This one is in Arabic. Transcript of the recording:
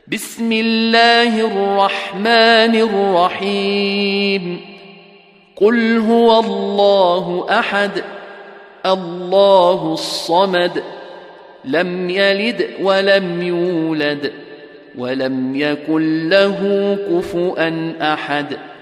بسم الله الرحمن الرحيم قل هو الله أحد الله الصمد لم يلد ولم يولد ولم يكن له كفؤا أحد